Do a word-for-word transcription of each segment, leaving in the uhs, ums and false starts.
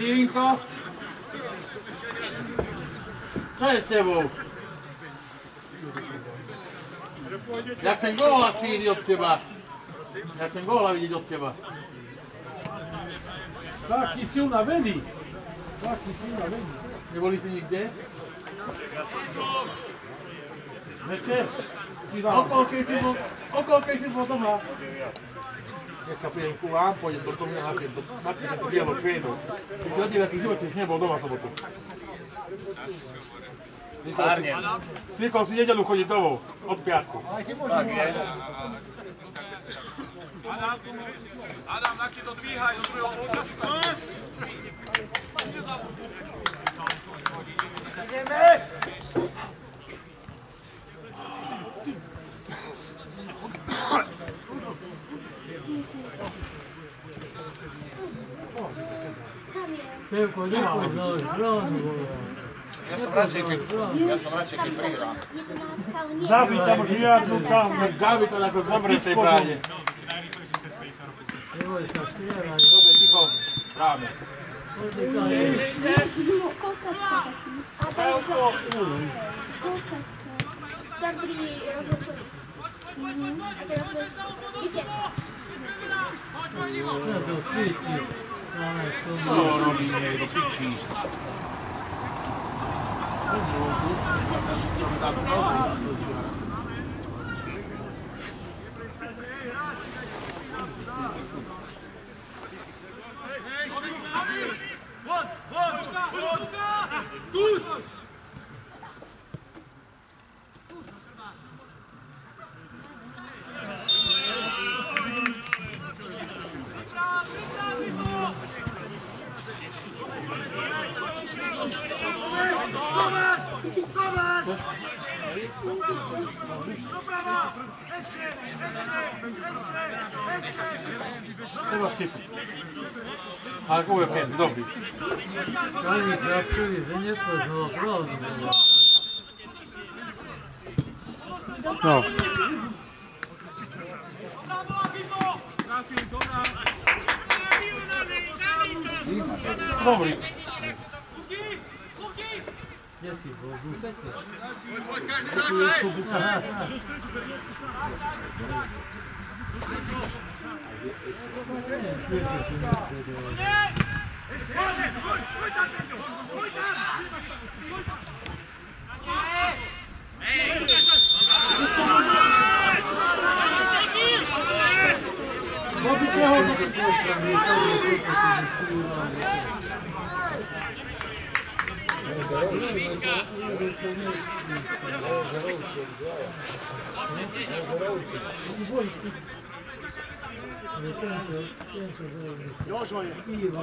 Stevinko? Čo je s tebou? Ja chcem góla, Stevie, od teba. Ja chcem góla vidieť od teba. Taký si unavený. Taký si unavený. Neboli si nikde? Večer? Okolkej si bol, okolkej si bol doma. Dneska prídem ku vám, pôjdem do toho na to napíšem to dielo kvédu. Ty si od deviatich živote už nebol doma v sobotu. Stárnem. Zvykol si nedeľu chodiť domov, od piatku. Tak je. Adam, Adam, na keď to dvíhaj do druhého polčasu. Ideme! Tevko, lijepo znaš, brano. Ja som radšej, keď, ja som radšej, keď prihrám. Zabij tam žiadnu tam. Zabij to ako zomre v tej bráne. Nemoj sa strieľať. Dobre, ticho, bráme. Dobrý rozhodčov. A teraz budeš... Isek. Ja to sviči. Co robí niekto, pičí? Treba štipu. Ale kúve pět, dobrý. Pani chlapčovi, že nepoznala pravdu. No. Dobrý. Kde si bol? V bufete? Jožo je.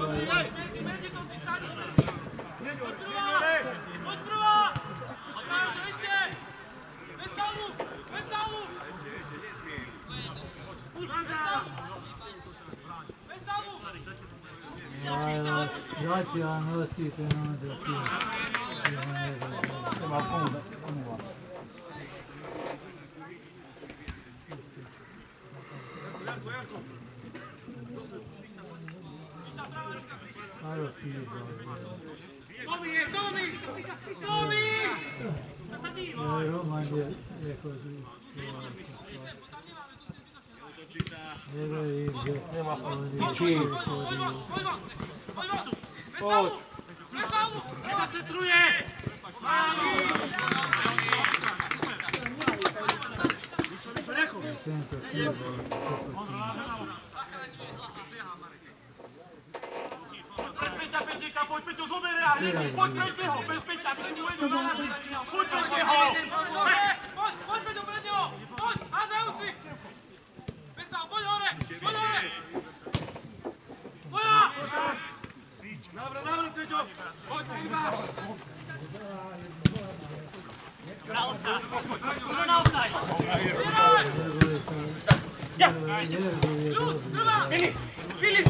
Ja ti ja nosite na da ti. Nema puno, puno. Alo ti. Tomi je, Tomi! Tomi! Ja Roman je rekao da ne verim, že Nema puno. Či. Poď. Koncentruje! Tento klub. Peťa, Peťa, poď Peťo, zobere a hneď, poď pred neho, bez Peťa, aby si mu vedel na nás, poď pred neho! Poď, poď Peťo, pred neho, poď, házajúci! Peťa, poď hore, poď hore! Poď! Dobre, dobre, Peťo, poď, Peťa! Poď na offside! Ja! Filip, Filip!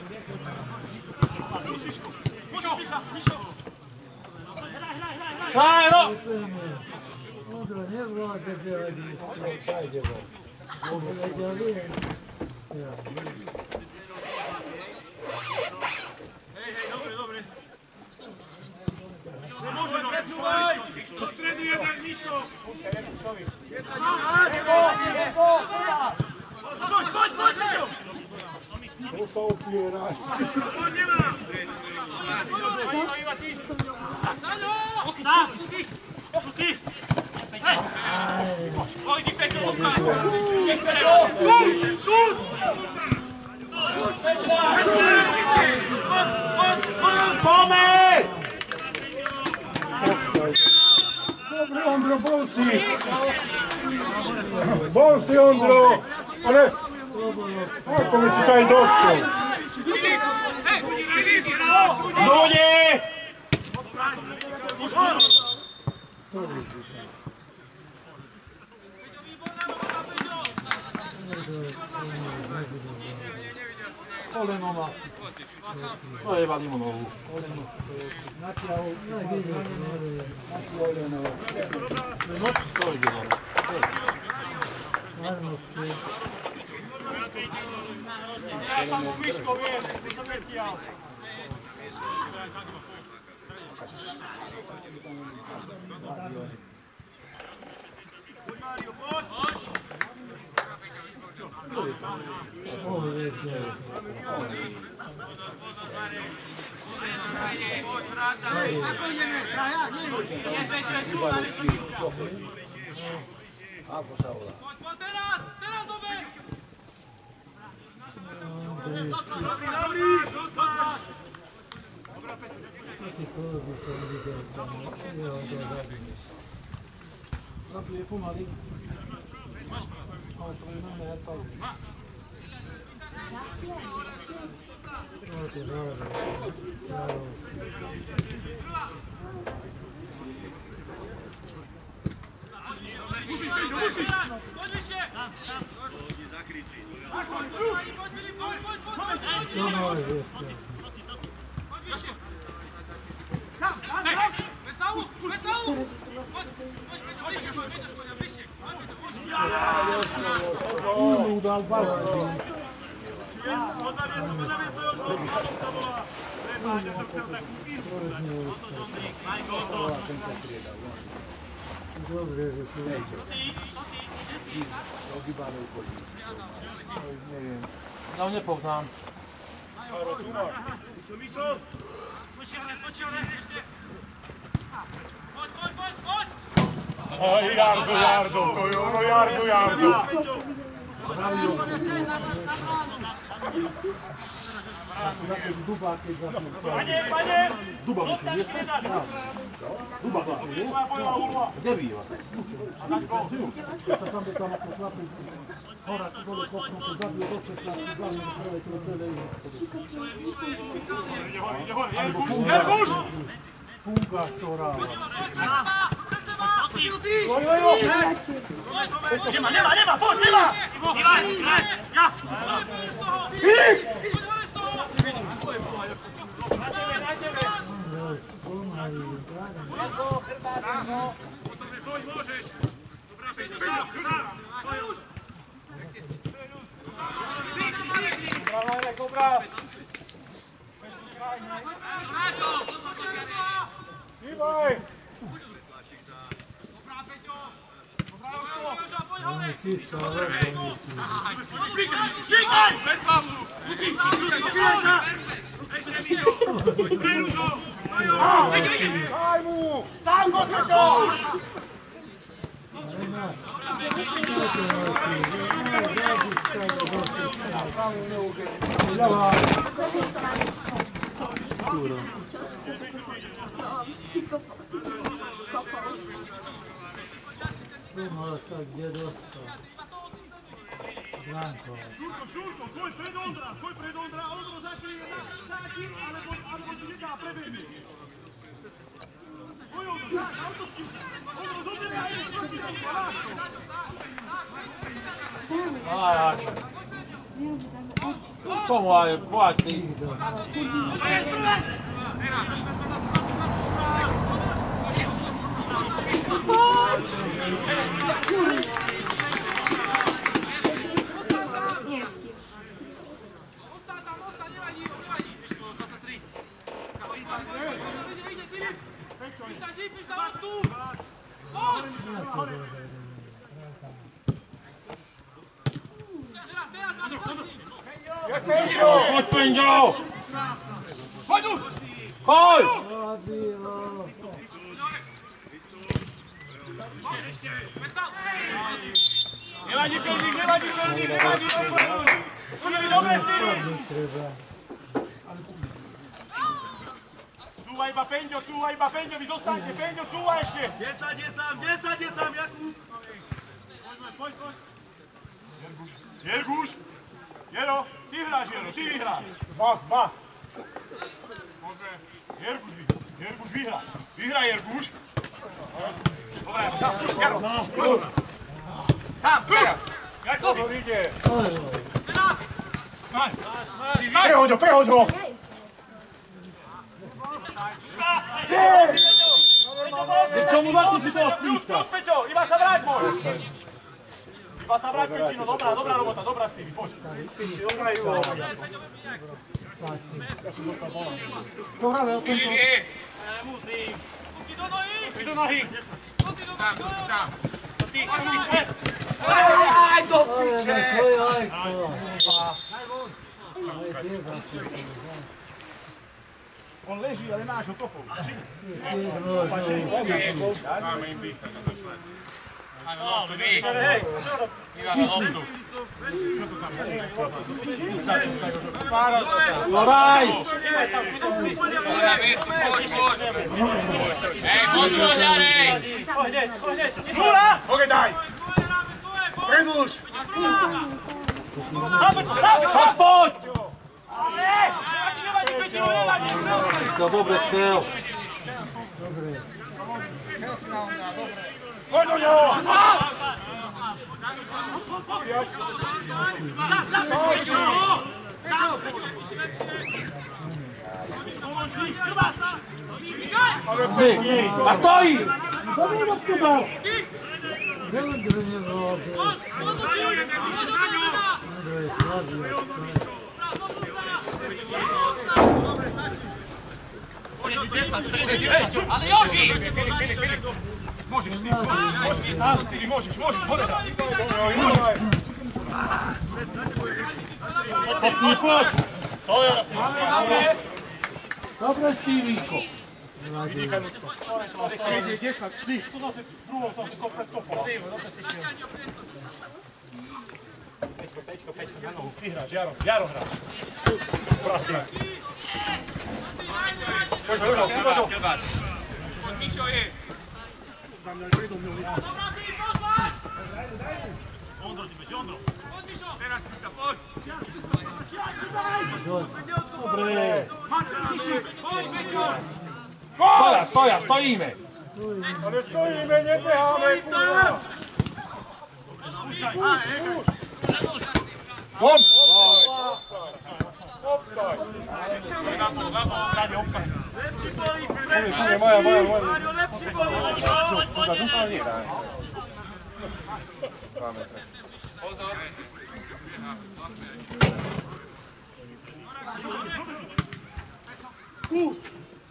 Kajro! Onda ne vlade radi. Sajde go. Ovo leđali. Ja. Hej, hej, dobre, dobre. Do stredy jeden, Miško! Poď, poď, poď, Miško! To sa opierať. Poď, nemá! Sám! Ruky! Pojdi, Peťo, odpáď! Peťo! Kus! Pomeď! Dobre, Ondro, bol si! Bol si, Ondro! Ale... Ako mi si sa aj dotkol? Ľudí! Koleno má. To je Valimonovú. Natiahol, no ide, Koleno. To ide hore. Marnovci. Ja som mu Miško, vieš, by som nestiahol. Poď, Mário, poď! Oh, je, je. Poď, bráta! Ako ideme? Traja? Nie, je Peťo, je tu, Ako sa volá? poď, poď, teraz! Teraz dobe! Taký kolegu som videl tam, jeho to zabili. Zapli je pomaly. Ale to je na mňa, tak. No, to je zároveň. Zároveň. Poď vyššie! Poď, Filip, poď, poď, poď, poď! To máš, vieste. Poď vyššie! Hej! Vesalu! Vesalu! Poď, poď, Peťo, vyššie, poď, Peťo, poď, vyššie! Únu dal baš. Dobre, že tu je. Neviem. Ja ho nepoznám. Počiarne, počiarne, ešte! Poď, poď, poď, poď! Aj, Jardo, Jardo, to je ono, Jardo, Jardo. Pane, pane! Duba myslím, nie? Duba myslím, nie? Kde býva? Ja sa tam tam ako chlapec, hora, dole kopnúť, zabił do szesnastu, zabił do prawej, to tyle i... Albo Herbusz! Punga wczoraj. Oj, oj, oj! Nie ma, nie ma, nie ma, poď, nie ma! Ja! Poď, môžeš! Dobrá, Peťo, sám, sám! To już! Brawa, Jarek, dobra. Iwaj! Čisto, ale to nie Švíkaj, švíkaj! Bez bavu! Ešte, Mišo! Prerušo! Daj mu! Sám go skrčo! Tu mora sa gdje dostao. Branko. Šurko, Šurko, tvoj pred Ondra, tvoj pred Ondra, Ondro zakrije na taki, alebo od njega prebedi. Tvoj Ondro, tak, autovski. Ondro, dobere, a je proti da Aj, aj. Komu aj plati? Niebieski. Osta tam, osta, nevadí, nevadí. Miško, dvadsaťtri. Ide, ide, Filip. Chodź, Pędzio! Chodź tu! Chodź! Nie ma nic pełnych, nie ma nic pełnych, nie ma nic pełnych! Dobre styli! Czułaj, ba Pędzio, czułaj, ba Pędzio, i zostańcie, Pędzio, czułaj jeszcze! Nie sad, nie sam, nie sad, nie sam, Jakub! Chodź, chodź! Jergusz! Jero, ty grasz, Jero, ty grasz! Dwa, dwa! Jergusz, Jergusz wygra! Wygra Jergusz! Dobra, sam, Jero, proszę! Sam, teraz! Jakub! Idzie! Teraz! Przechodź, przechodź! Czemu na się to odpiska? Peťo, iba sa vráť, môj! Iba sa vráť, Peťino, dobrá, dobrá robota, dobrá Stevie, poď. Dobrá, Ivo. Co hráme o tomto? Musím. Ruky do nohy! Ruky do nohy! Ruky do nohy! Sám, Ty, ty, Aj, do piče! Oj, oj, On leží, ale máš ho kopou. Doraj! Ej, modro hľadej! Nula! Poď daj! Predĺž! Chodź, poď! Nevadí, Peťino, nevadí! To dobre chcel. Poď do ňoho! Ty, a stojí! Ale Joži! Môžeš, ty, môžeš, ty, môžeš, môžeš, hore daj. Popnij, poď! Dobre, Steviko. desať, šli. Druhou som to pred kopom. Peťko, Peťko, Peťko, na nohu. Ty hráš, Jaro, Jaro hráš. Prasný. Poď, Juro, Juro. Mišo je! Ondro ti beži, Ondro. Poď, Mišo. Teraz ti sa, poď. Dobre. Poď, Peťo. Stoja, stoja, stojíme! Ale stojíme, nebeháme, kurva. Púšťaj. Von! Obstaj. Na pol, na pol, stane obstaj. Lepší boli, Moja, moja, moja, moja. Mario, lepší boli. Poď, poď, poď. Púšť.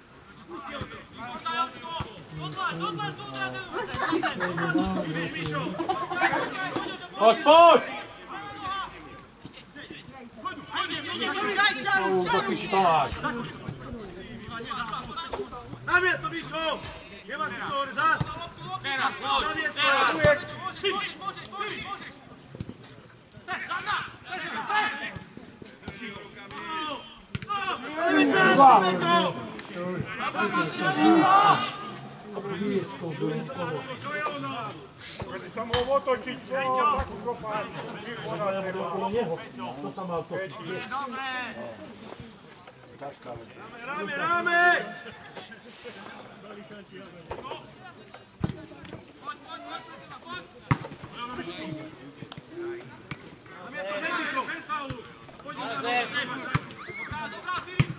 Chodź, poď! Do piči Tomáš. Na miesto, Mišo! Nemá si čo hovoriť, dá? Teraz, poď! Na miesto! Teraz! Môžeš, môžeš, môžeš! Chcem ho otočiť, čo? Takú kopáť. Ja budu okolo neho. To sa mal točiť. Ráme, ráme! Na miesto, Mišo, bez faulu! Poď, dobrá, Filip!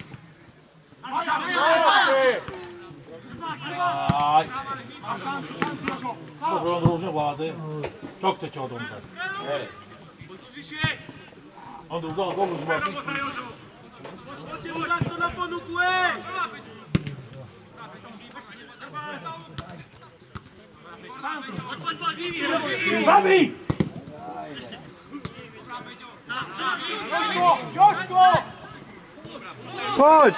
Aj. Dobre, Ondro už nevládze. Čo chcete od Ondra? Ondru, dal Bohu zbáči. Poďte mu dať to na ponuku, ej! Zabij! Chodź!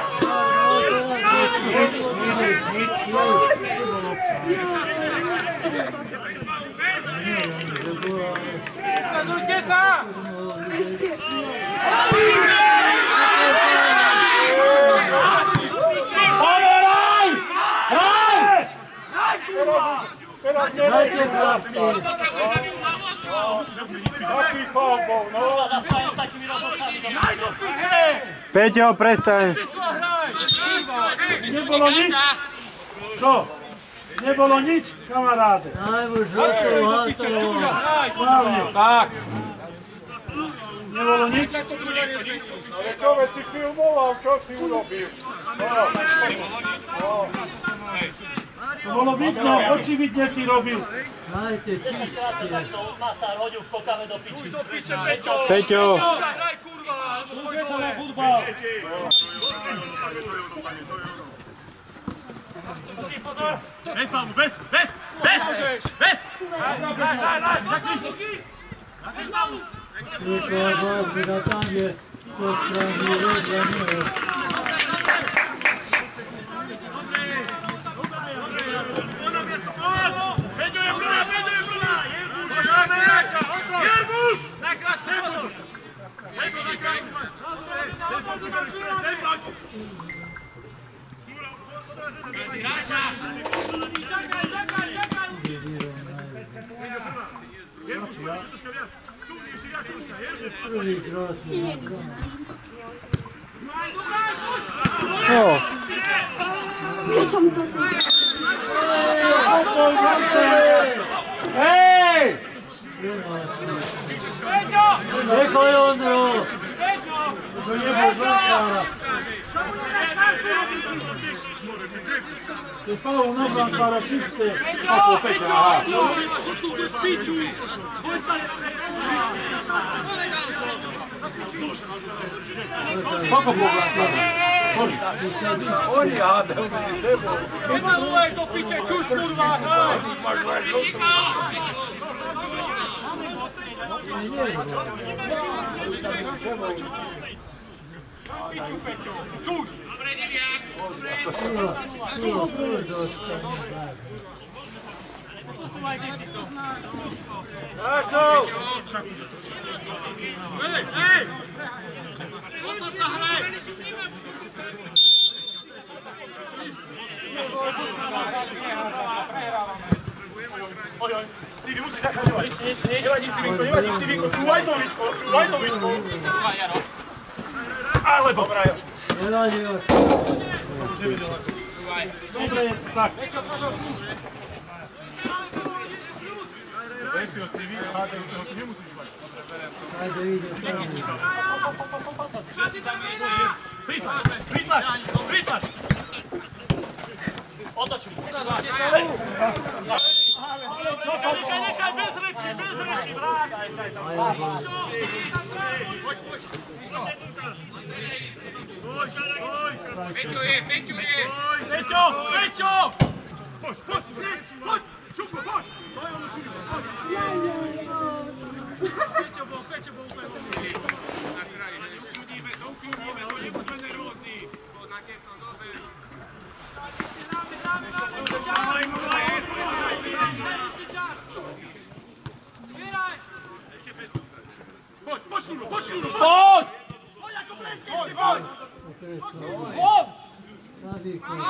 Dajcie klasy! Taki kombą, no! Peťo, prestaň! Nie bolo nič? Co? Nie bolo nič, kamaráde? Najmä žltou hátou. Hlavne. Tak. Nie bolo nič? Ale kto si filmoval, čo si urobil? To bolo vidno, očividne si robil. Dajte čiste. Peťo! Pozrieť sa na futbal. Bez palmu, bez, bez, bez, bez! Prikladal by na tam je po strane rozhľadného. Peťo je bruna, Peťo je bruna! Jerguš! Nakrát Peťo! Peťo, nakrát! Čakaj, čakaj, čakaj! Jerguš, máš troška viac. Tu, ešte viac troška, Jerguš! Prvý krát je na kam. Čo? Ja som to ty. Hej! Nechaj Ondro! To nebol brankára. To je faul na brankára čisté. Ako Peťa, aha. Koľko bolo brankára? Oni hádajú medzi sebou. Evaluaj to piče, čuš kurva, hej! Čuš! Dobre, Deviak! Tulo, tulo dostane. Posúvajte si to. Hej, hej! Potom sa hraj! Oj, oj, Stevie, musíš zachraňovať. Nevadí, Stevinko, nevadí, Stevinko, cúvaj to, Vičko, cúvaj to, Vičko. Alebo, Brajoš. Nevadí vás. Dobre, tak. Daj si ho, Stevie, hádajú toho, ty nemusíš mať. Ajde, ide tam. Pritlač, pritlač, pritlač! Otočuj. Nechaj, nechaj, bez reči, bez reči, vráť! Poď, poď! Poď, poď! Peťo je, Peťo je! Peťo, Peťo! Poď, poď, poď! Šupko, poď! To je ono šupko, poď! Peťo bol, Peťo bol úplne pomôcť. Na kraji, ukľudíme, ukľudíme, to nebuďme nervózni. Na kefno, zober. Poď, poď, Šnúro, poď, Šnúro, poď! Poď! Poď ako blesky, poď! Poď! Nadýchnuť.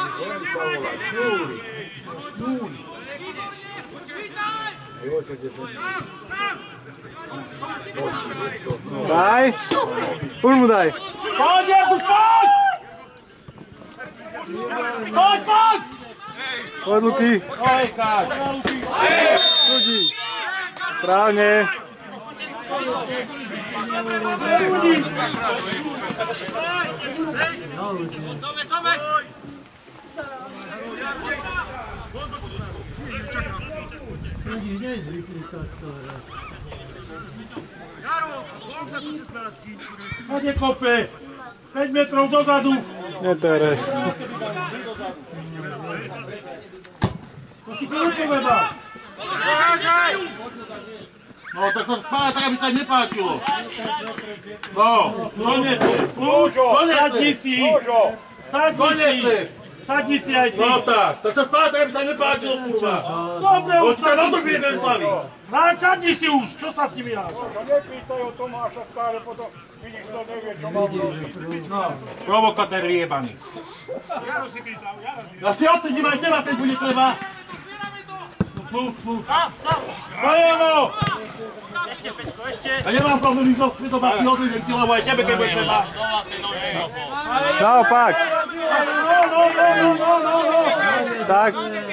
Daj! Už mu daj! Poď, Jerguš, poď! Poď, poď! Poď, Luky! Oj, káč! Ľudí! Správne! Dobre, dobre! Ľudí nezvykli takto hrať. Jaro, volka do šestnáctky. Ade kope. päť metrov dozadu. Netere. No, To si komu povedal? No tak to spále tak, aby sa nepáčilo. No, to netreb. Lúžo, To netreb. sadni si. Sadni To si. netreb. Sadni si aj ty. No tak, tak sa spále tak, aby sa nepáčilo, kurva. Dobre, už Hoď sa na to sadni si. vieme slaví. Rád, sadni si už, čo sa s nimi rád? Nepýtaj o Tomáša stále, potom vidíš, to nevie, čo mám robiť. Provokatér jebaný. Jaro si pýtal, Jaro si. Ja si odsedím aj teba, keď bude treba. Plus, plus. Sám, sám. Bajano! Ešte, Pečko, ešte. A nemám problém ísť do spätova, si odližem ti, lebo aj tebe, keď bude treba. Naopak. No, no, no, no, no, no, no. Tak.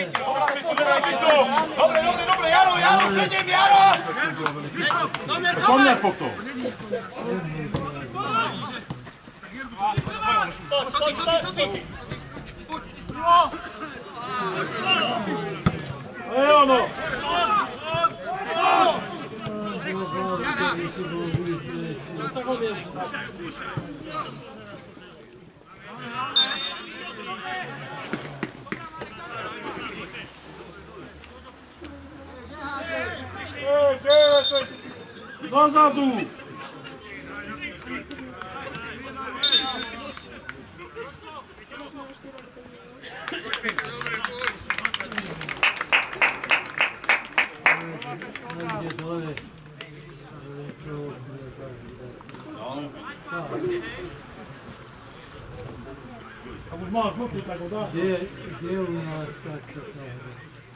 Dobre, dobre, dobre, Jaro, Jaro, sedím, Jaro! Co mňa pokto? Ej, ono! Ej, deväť, Dozadu! Ide dole. A už máš žltý, tak ho dá. Kde, kde u nás takto sa hovorí?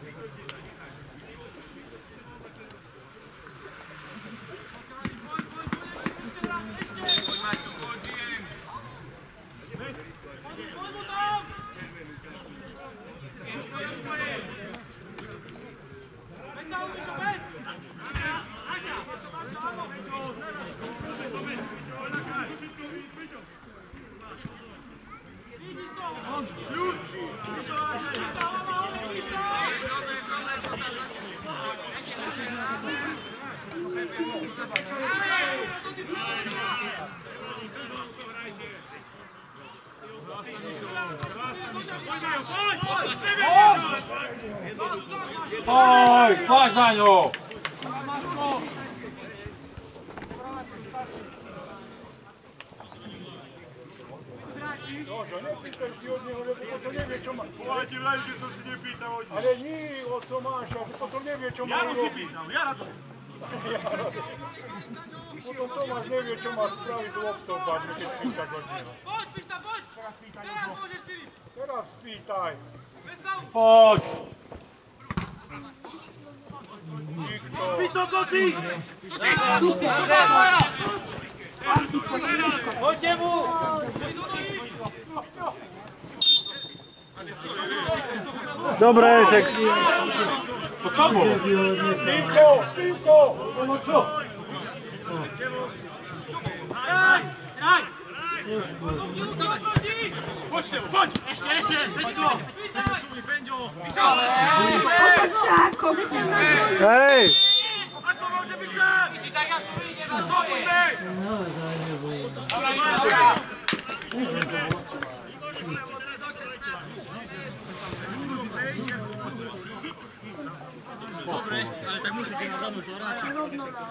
Oj, páš na ňo! Jožo, nepýtaj si od neho, lebo potom nevie, čo má. Boha ti vraj, že som si nepýtal od Ale nie od Tomáša, potom nevie, čo má Jaro si robiť. pýtal, Jara to. Potom Tomáš nevie, čo má spraviť s loptou, padne, keď pýta od neho. Poď, Pišta, poď! Teraz môžeš si! Teraz pýtaj. Poď! Nikto. Poďte mu! Dobre, však. To čo bolo? Týmko, Týmko. No čo? Hraj! Hraj! Poď, Števo, poď! Ešte, ešte! Pečko! Otoč sa ako, veď tam na dvoje. Hej. Ako môže byť tam? Poďme! No, daj neboj. Rovno na...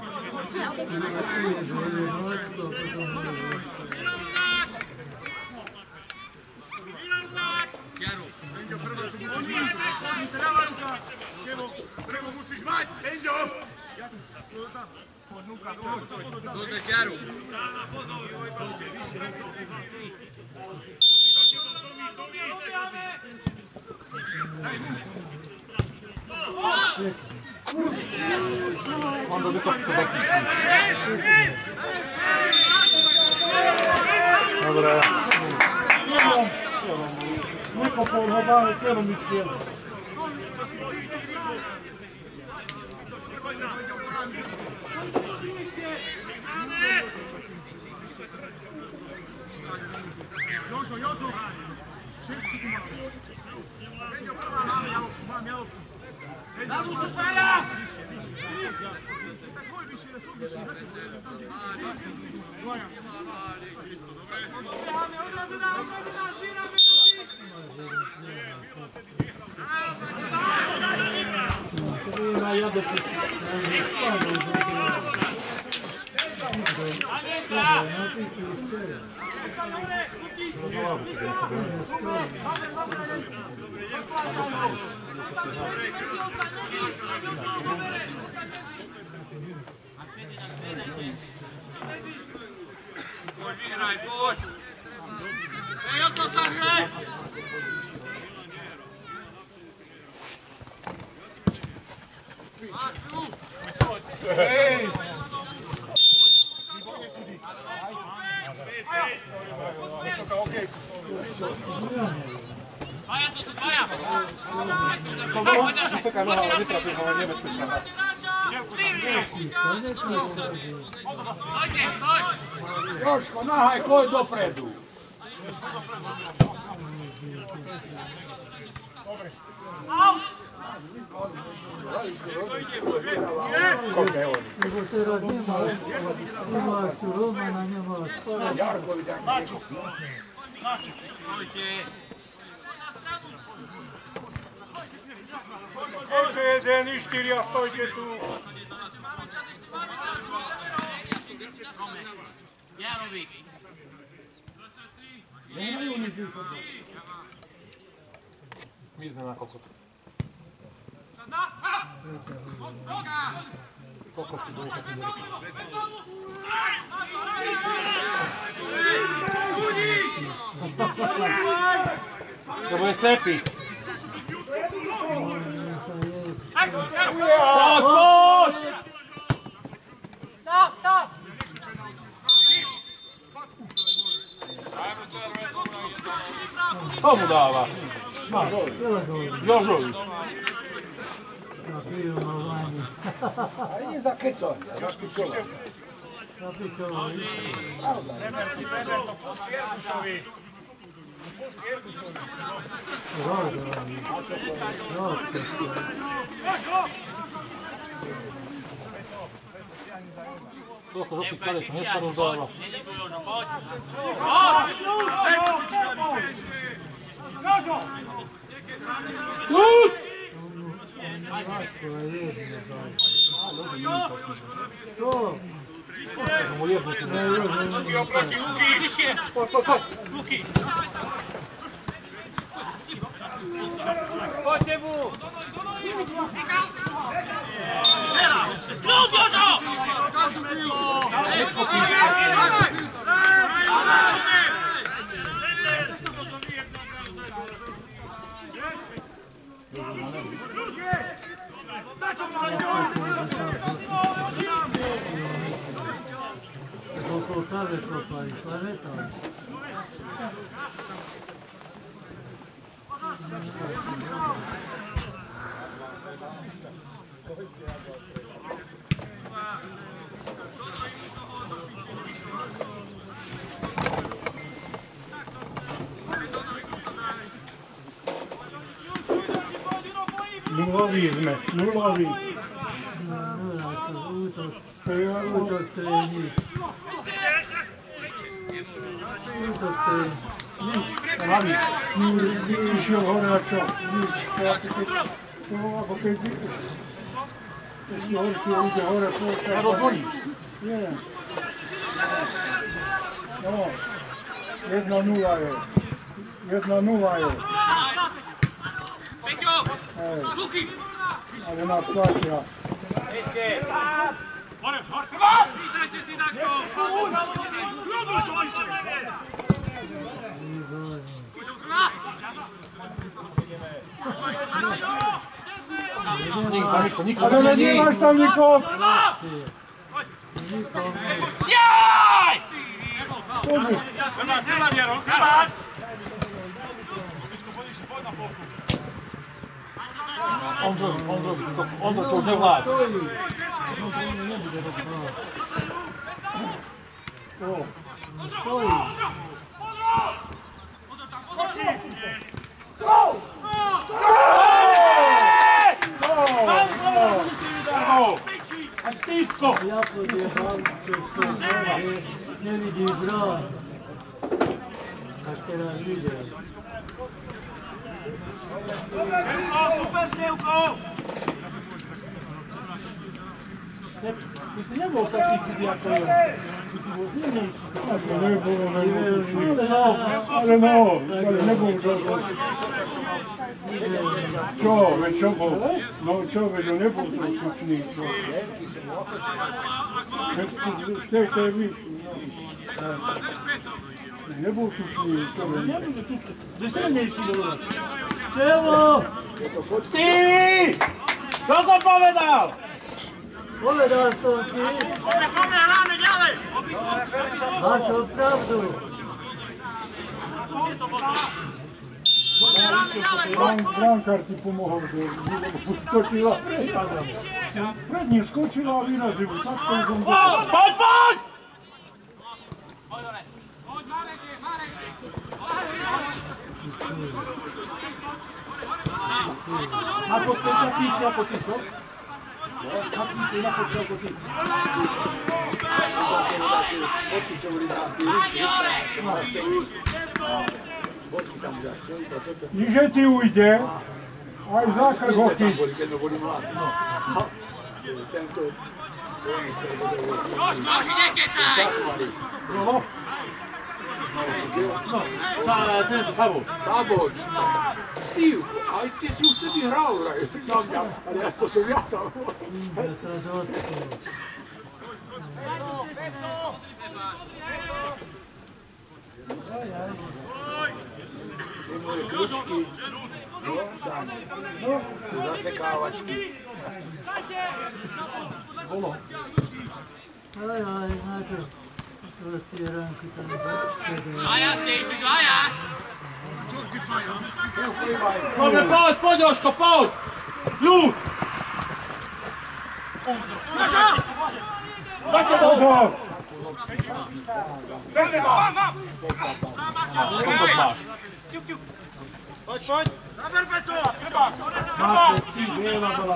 Ľavá ruka! Števo, Števo musíš mať! Enďo! Podnúka, dodrž Jaru! Dáva pozor! Mám do vykopu to bakničný. Dobre. Nekopol ho báne, kerom išiel. Jožo, Jožo. Všetky tu mám. Enďo, prvá mám, ja mám, ja Zadu sa spája! tak hoj vyššie, sú vyššie. Zbierame, odrazu nás, odrazu nás, zbierame! To ja do Pojď, vyhraj, pojď! Ej, o to ta hre! Hej! Vysoká, okej. Dvaja sú tu, dvaja! Vysoká noha, ale netrafím, ale nebezpečná. Dojde, stoj! Joško, nahaj, choď dopredu. Lebo teraz nemáš, nemáš tu Romana, nemáš Spara. Poďte jeden i štyri a stojte tu. Jarovík. My sme na kokot. Kokot si dojka tu dojka. Lebo je slepý. Poď, poď! Stop, stop! Komu dáva? Jožovi. Na chvíľu mal Vani. Ale nie za kecon, za špičová. Na pičovu. Neber ti, neber to, pust Jergušovi. Pust Jergušovi. Rodo Vani. Rodo. Trochu zopí kalec, hneď to dáva. Ľud! Láskova jedna dá. Što? Mu jedno tu ne. Luky oproti, Luky! Bližšie! Poď, poď, poď. Luky! Poď tebu! Kľud, Jožo! Okolo save kopali, planeta. Nuloví sme, nuloví. Nula, to útok, útok to je nič. Útok to je nič. Hlavy, išiel hore a čo? Nič. To ako keď ešte horšie ide hore, poďte. Ja rozvoníš. Nie. No, jedna nula je. Jedna nula je. Peťo! Hej, Luky! ale nás tlačia. Hore, hore! Vítajte si takto! Nikto, nikto, nikto. Ale nemáš tam nikoho! Jaj! Pozri. Chrbát, chrbát, Jaro, chrbát! Ondro, Ondro, Ondro to už nevládne. Stojí. No to nebude rozprávať. Stojí. A týpko! Ja podjechal, to nevidí brán. Tak teraz videl. Super, Števko! Ty si nebol taký chudý ako ja. Ty si bol silnejší. To nebolo, nebolo. Ale no, ale nebol to. Čo, veď čo bol? No čo, veď on nebol to slušný. Veď to je vyšší. Nebol slušný. Nebude tu, že silnejší bol. Števo! Stevie! Čo som povedal? Povedal som ti, Nechome hráme ďalej! máš pravdu. Brankár ti pomohol, že skočila. Pred ním skočila a vyrazila. Tak to je som Poď, poď, poď! Poď, Marek, Marek! Na podpis, na píš, na podpis, čo? Na píš, na podpis, ako ty. Niže ti ujde, aj zákrk ho chyť. Noži, nekecaj! No, no, ten, Fabo. Saboč, Steve, aj ty si už vtedy hral na mňa, ale ja to som ja tam. Ja sa dotkol. Ty moje kľúčky, no, Žáne, no, zasekávačky. Bolo. Aj, aj, na to. Proste ránky tam dočkedy. Aja, ty, ty, aja! Dobre, poď, poď, Jožko, poď! Ľud! Pozor! Koľko máš? Poď, poď! Zaber Peco! Treba! Máte, ty, biela bola.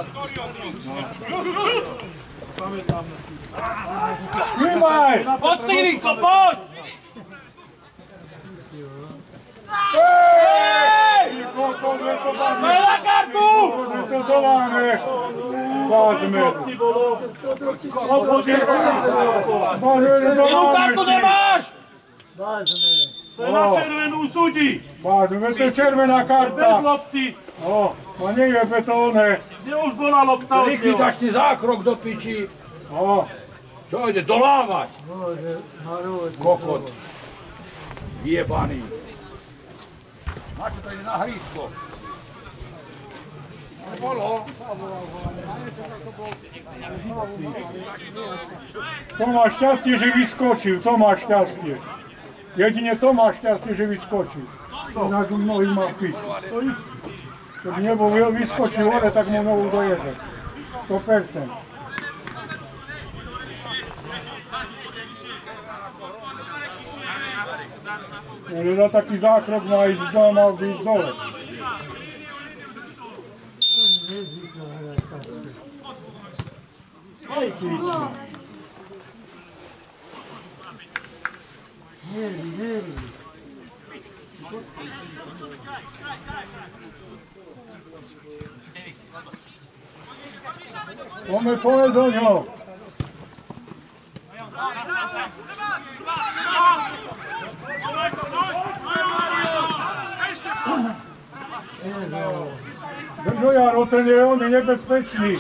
Pamätám na ty. Vnímaj! Poď, Sivinko, poď! Hej! Koľko sme to Daj bavili? na kartu! Koľko sme to doláme? Vázme. Inú kartu nemáš! Vážne. To je na červenú súdi! Vázme, to je červená Bez karta. lopty! O, a nie je betónne. Kde už bola lopta od neho? Likvidačný zákrok do piči. O, Čo ide, dolávať? Bože, národný. Kokot. Jebaný. Na čo to ide na hrízko? Bolo. to má šťastie, že vyskočil, to má šťastie. Jedine to má šťastie, že vyskočil. Ináč u mnohých má piť. Keby nebol vyskočil hore, tak mu nohu dojede. sto percent. Ale na taký zákrok má ísť dole, mal by ísť dole. Nezvyklo hrať takto. Hej, píči. Nervy, nervy. Poďme, poďme do ňo. Držo, Jaro, ten je, on je nebezpečný.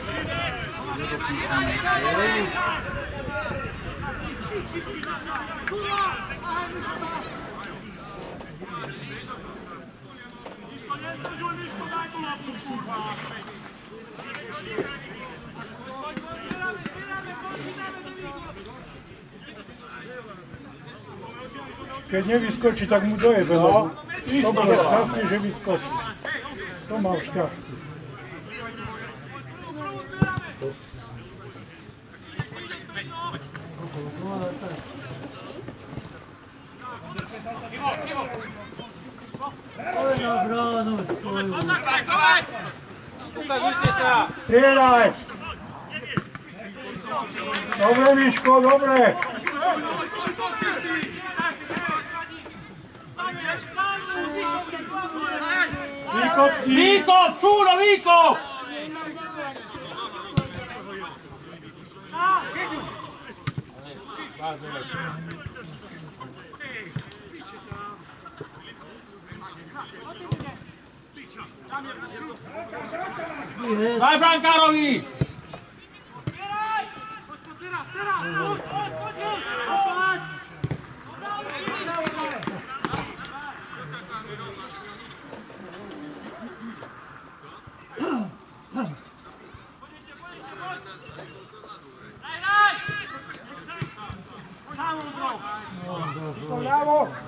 Keď nevyskočí, tak mu dojebe. No, to má šťastie, že vyskočí. To mal šťastie. Oj, na bránu svoju. Ukazujte sa! Strieľaj! Dobre, Miško, dobre! Výkop, Šúro, výkop! Daj brankárovi! Bravo!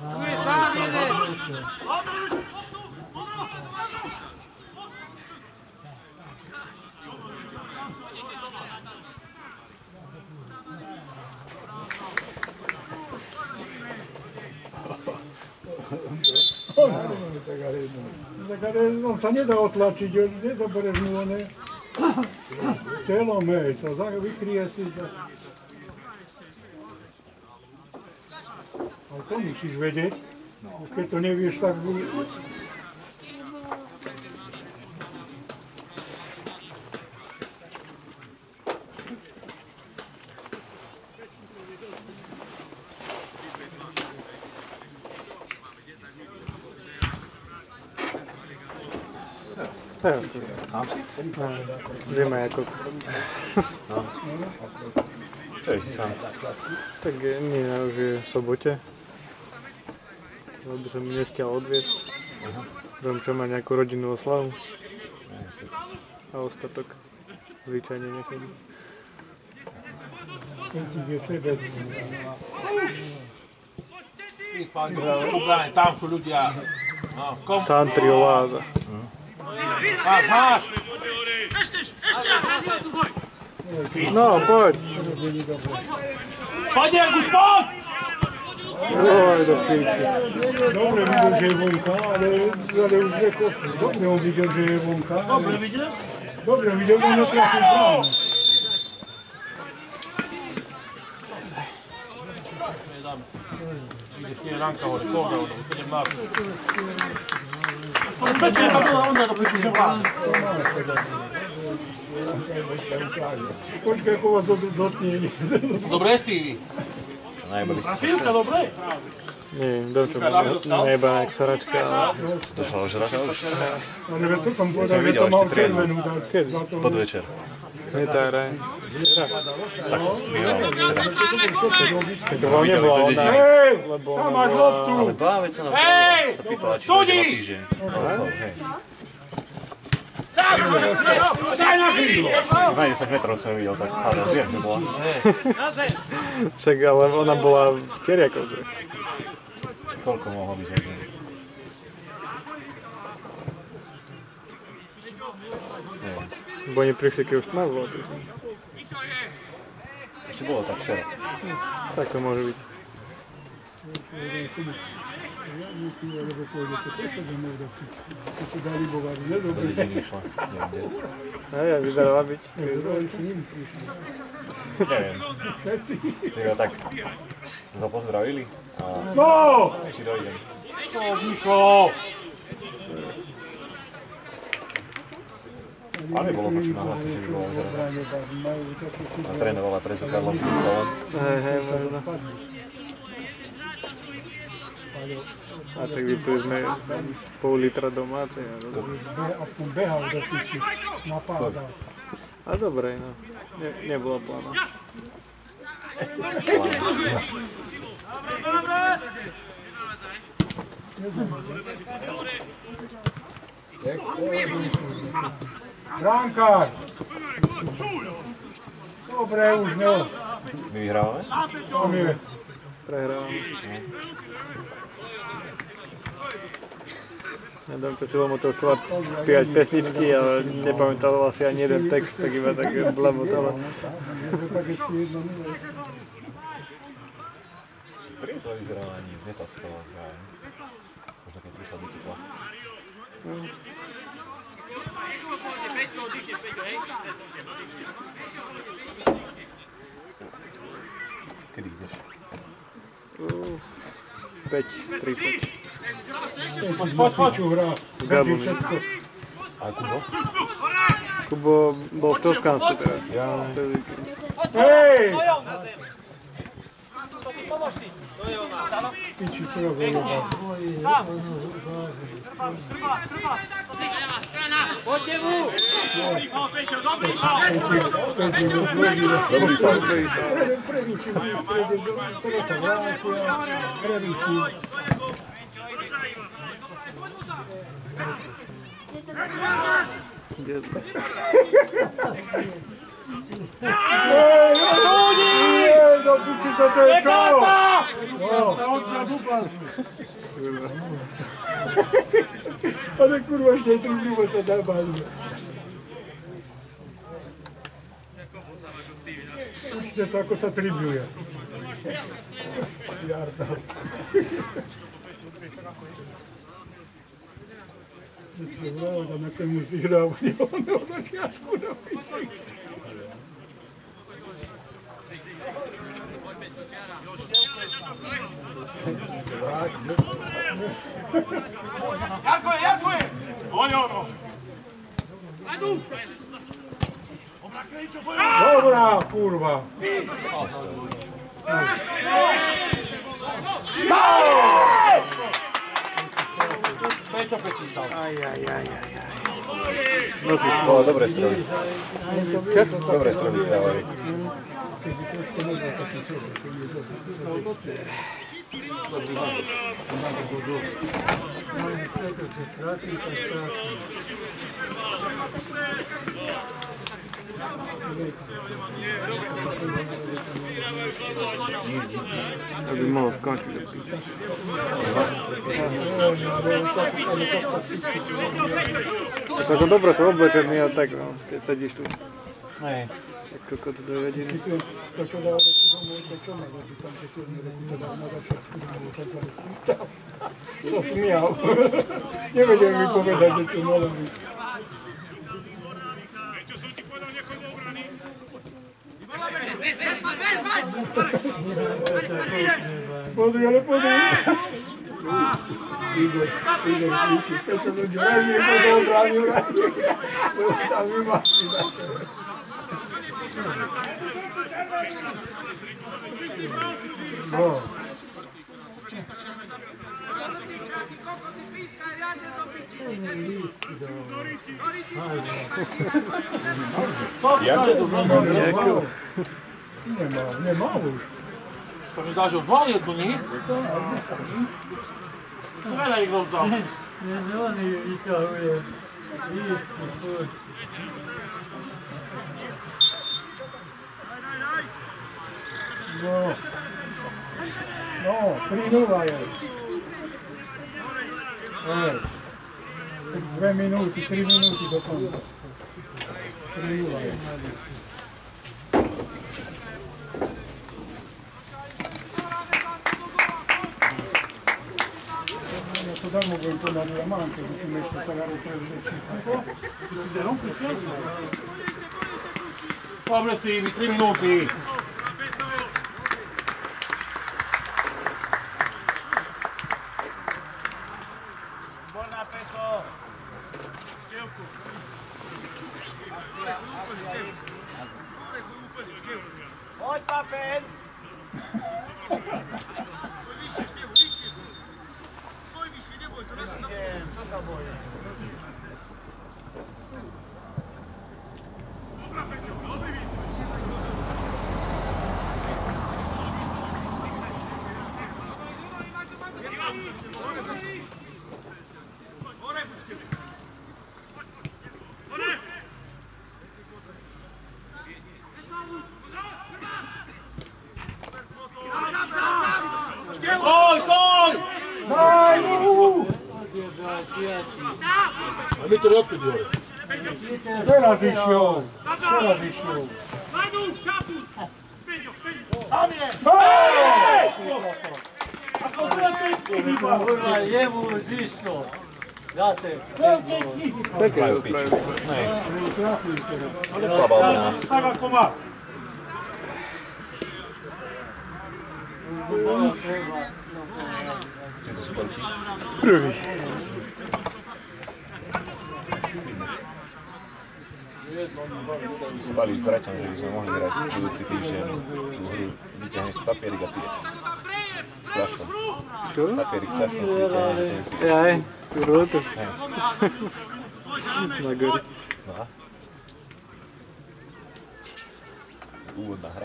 Tak ale on sa nedá otlačiť, nezobereš mu one celom, hej, sa vykryje si. Ale to musíš vedieť, keď to nevieš, tak bude. Sám si? Vieme ako. No. Čo je si sám? Tak nie, už je v sobote. Lebo som mi nestiaľ odviesť. Viem, čo má nejakú rodinnú oslavu. A ostatok zvyčajne nechodí. Tam sú ľudia. Santrioláza. Máš, máš! No, poď! Poď, Jerguš, poď! Oj, do píči. Dobre videl, že je vonka, ale, ale už rekol, dobre on videl, že je vonka. Dobre videl? Dobre videl, on netrafil bránu. Ide s nie ranka hore, koga ono, sedemnásť. Petre, to bola onda, to prišli, že vládne. Počkaj, ako vás dotkne. Dobre, Stevie. Najboli si Svilka, dobre. Nie, dom čo ma nejeba jak saračka, ale... došla už rada už. Ale veď to som povedal, že to mal červenú dať. Podvečer. Nie tá hra. Tak sa stvíval včera. To vám nebola ona, Hej, lebo tam ona máš bola... loptu. Ale bá, veď sa nám Hej! sa pýtala, či Súdi! dojde o týždeň. Oslav, hej. Daj na chvíľu! Na desať metrov som ju videl, tak hádal, viem, že bola. Však ale ona bola v Keriakovce. Koľko mohlo byť, aj neviem. Neviem. Bo oni prišli, keď už tma bolo. Ešte bolo tak včera. Tak to môže byť. Do dediny išla. Neviem, Hej, ja vyzerala byť. neviem. Ty ho tak zapozdravili a No! či dojdem. To vyšlo! Ale bolo počuť na hlasu, že by bolo zrejme. A trénovala pre sa Karlom Šúkolom. Hej, hej, možno. A tak vypili sme pol litra domácej. Aspoň behal do piči, napádal. A dobre, no. Ne, nebola plána. Brankár! Dobre, už ne. My vyhrávame? Tam je. Prehrávame. Ja dám to Silom to chcela spievať pesničky, ale nepamätala si ani jeden text, tak iba tak blabotala. Tak ešte jedno minúť. Striecov vyzerala ani netackala. Možno keď prišla do tepla. Kedy ideš? päť tridsať. Poď, poď, hrá. Gabo. A Kubo? Kubo bol v Toskánsku teraz. Ja. Hej! Piči, čo ja bolo. Poďte mu! No, Peťo, dobrý Dobrý faul. Prerušil. Teraz sa vrátia. Prerušil. Ej, no piči, toto je čo? Ale kurva, ešte aj tribľúva sa dá báť. Ešte sa ako sa tribľuje. Jarda. Pravda, na komu si hral, on od začiatku na piči. Jarko je, Jarko je! Poď ono! Dobrá, kurva. Peťo Pečítal. Aj, aj, aj, aj. No, dobré strely. Dobré strely si dávali. Keby trošku nebol taký sebe, to je dosť. Máme preto, že tráti, tak tráti. To by mohlo skončiť do píča. To ako dobre som oblečený a tak, no, keď sedíš tu. Hej. Tak kokot do vediny. To čo dá veci domov, to čo má robiť tam, keď čo nerobiť, to dá na začiatku, kde sa sa spýtal. To smial. Nevedel mi povedať, že čo malo byť. Podri, ale podri. Igor, Igor kričí, to čo ľudí veľmi to obránil. Tam vymasky na sebe. No. Jako? Nemá, nemá už. To mi dá, že už mal jednu, nie? Veľa ich rozdal. Nie, on ju vyťahuje. Lístky, poď. No. No, tri nula je. Hej. Dve minúty, tri minúty do konca. tri nula je. Ja sa dám budem to na diamante, že tým ešte sa dá rozprezrečiť. Ty si zderom prišiel? Dobre, Stevie, tri minúty. Poď, papen! Co sa boje? Gol, gol! Daj mu! A my to odkud jore? Teraz išiel. Teraz išiel. Madu, šapu! Peďo, Peďo! Tam je! Hej! Ako slepejky vyba! Kurva, jemu už išlo. Zase. Slepejky! Pekne Majú to piči. spravili. Nej. Ale Slabá obrana. tak ako má. Čiže to sú koľký? Prvý. Sa balíš s Raťom, že by sme mohli hrať budúci týždeň tú hru. Vyťahneš si papierik a piješ. S plastom. Čo? Papierik s plastom si vyťahneš. Jaj, tú rotu. Na gori. No a? Úvodná hra.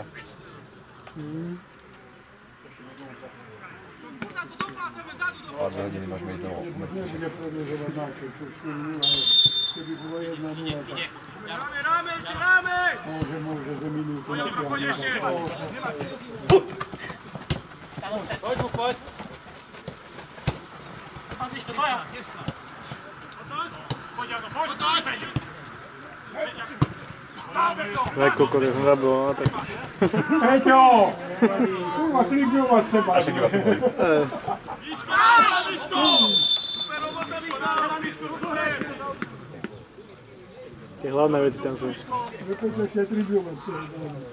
O dve hodiny môžeme ísť domov. Nebude predĺžovať náček, čo štyri nula, keby bolo jedna nula, tak Ráme, ráme, ešte ráme! môže, môže za minútu Poď ešte! Poď, poď. Poď, Jano, poď, poď! Tak kokot, ja som zabil, no tak. Peťo! Tu má tri biova z seba. Až iba tu boli. Miško, Miško! Super robota, Miško, na Miško, rozohrej! Tie hlavné veci tam sú. Peťo ešte tri biova z seba.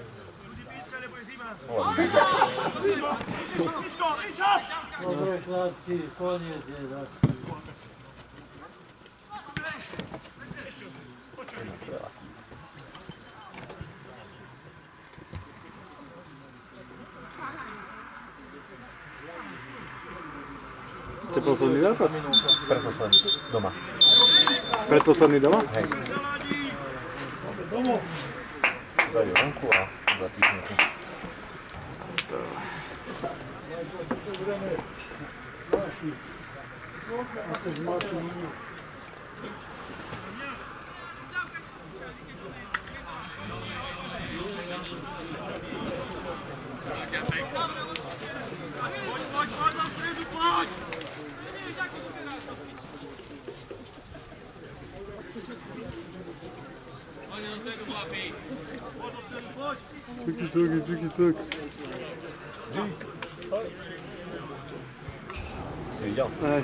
Miško, Miško! Dobre, chlapci, koniec je tak. To je posledný zápas? Predposledný. Doma. Predposledný doma? Hej. Dajú vonku a za týždňu. Poď, poď, poď, na stredu, poď! Čuky, čuky, čuky, čuky. Si videl? Aj.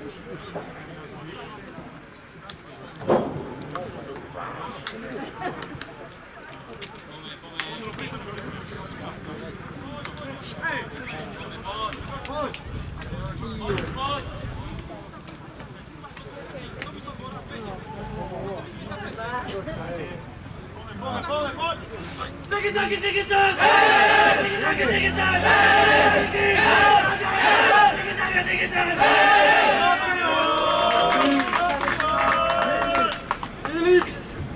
Take it, take it, take it, take it! Take it, take it, take it, take it! Take it, take it, take it, take it!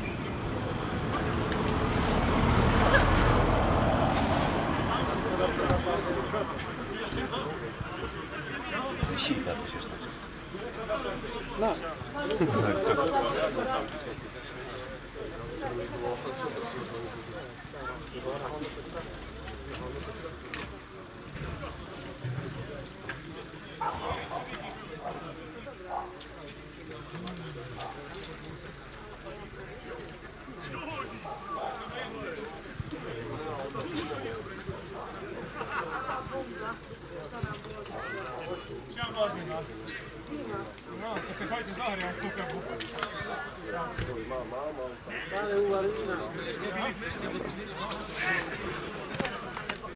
Vysí táto šestnáctka. No. No, to sa chodíte zahri, ak kúkam. Ale uvarina.